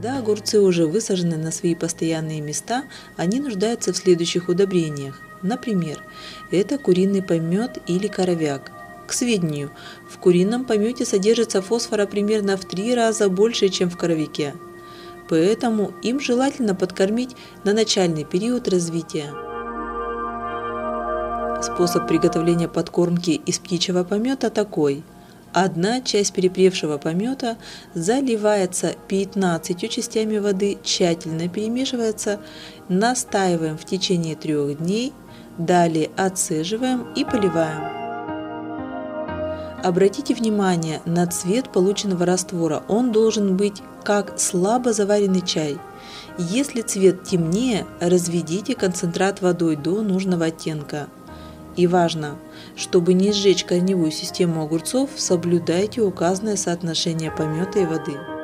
Когда огурцы уже высажены на свои постоянные места, они нуждаются в следующих удобрениях. Например, это куриный помет или коровяк. К сведению, в курином помете содержится фосфора примерно в 3 раза больше, чем в коровяке. Поэтому им желательно подкормить на начальный период развития. Способ приготовления подкормки из птичьего помета такой. 1 часть перепревшего помета заливается 15 частями воды, тщательно перемешивается, настаиваем в течение 3 дней, далее отцеживаем и поливаем. Обратите внимание на цвет полученного раствора, он должен быть как слабо заваренный чай. Если цвет темнее, разведите концентрат водой до нужного оттенка. И важно, чтобы не сжечь корневую систему огурцов, соблюдайте указанное соотношение помета и воды.